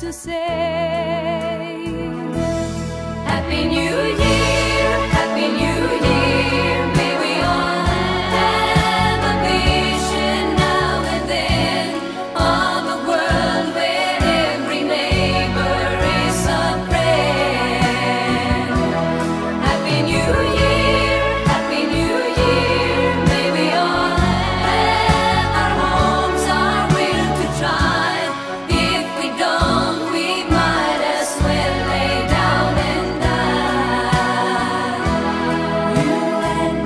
to say. Happy New Year, Happy New Year. May we all have a vision now and then of a world where every neighbor is a friend. Happy New Year, Happy New Year. May we all have our homes, our will to try. If we don't, we might as well lay down and die. You and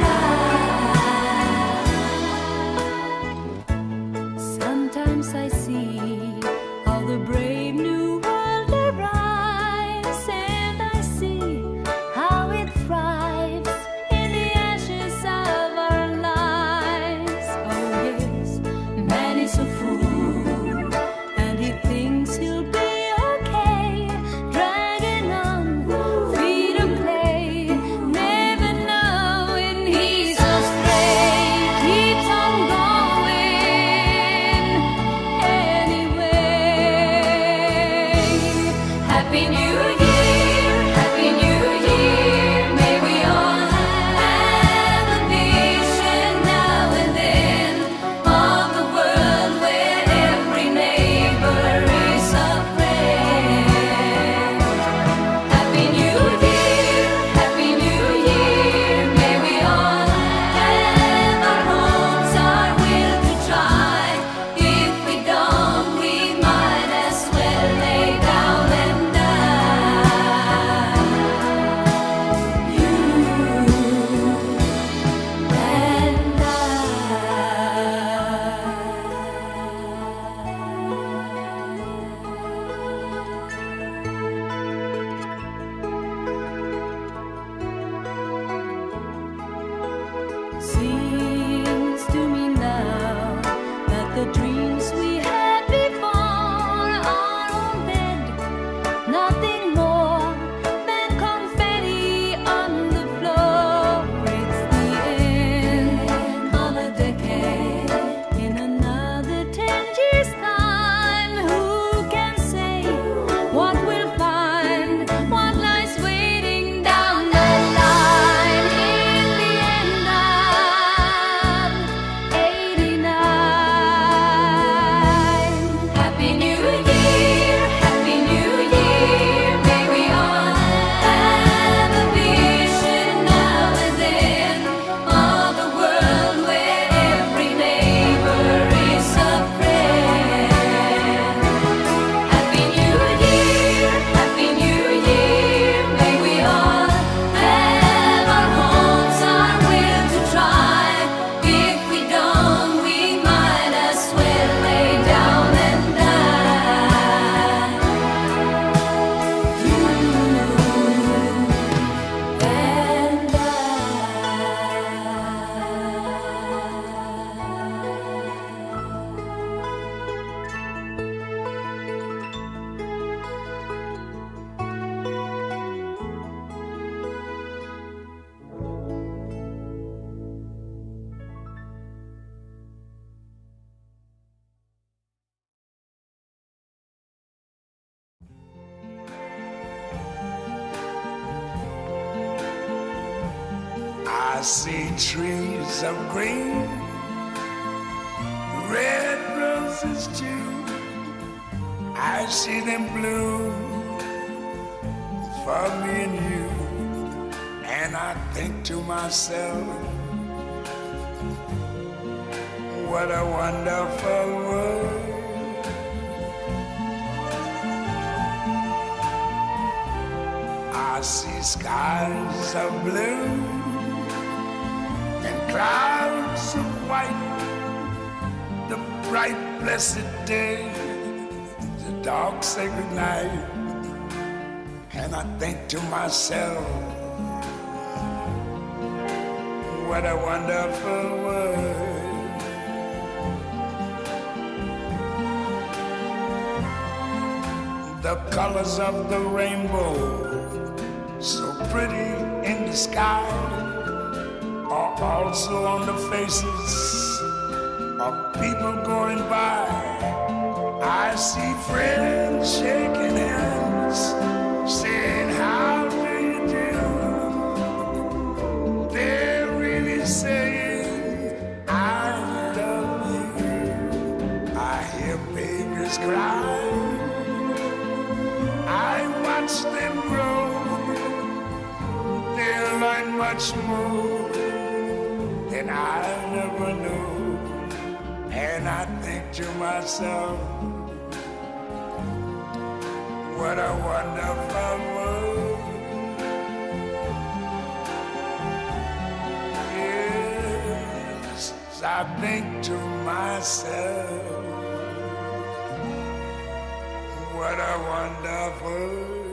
I. Sometimes I see how the brave new world arrives, and I see how it thrives in the ashes of our lives. Oh yes, man is a fool, and he thinks he'll be okay, dragging on freedom play, never knowing he's astray, keeps on going anyway. Happy New Year, Happy New Year. May we all have a vision now and then of a world where every neighbor is a friend. Happy New Year, Happy New Year. May we all have our homes, our will to try. If we don't, we might as well lay down and die. You and Seems to me now that the dreams we had before are all dead, nothing more than confetti on the floor. It's the end of a decade. In another 10 years' time, who can say what we'll find, what lies waiting down the line in the end of '89. Happy New Year, Happy New Year. May we all have a vision now and then of a world where every neighbor is a friend. Happy New Year, Happy New Year. May we all have our homes, our will to try. If we don't, we might as well lay down and die. You and I see trees of green, red roses too. I see them bloom for me and you. And I think to myself, what a wonderful world. I see skies of blue and clouds of white, the bright blessed day, the dark sacred night. And I think to myself, what a wonderful world. The colors of the rainbow, so pretty in the sky, are also on the faces of people going by. I see friends shaking hands, saying, how do you do? They're really saying, I love you. I hear babies cry, I watch them grow. They'll learn much more than I never knew. And I think to myself, what a wonderful world. Yes, I think to myself, what a wonderful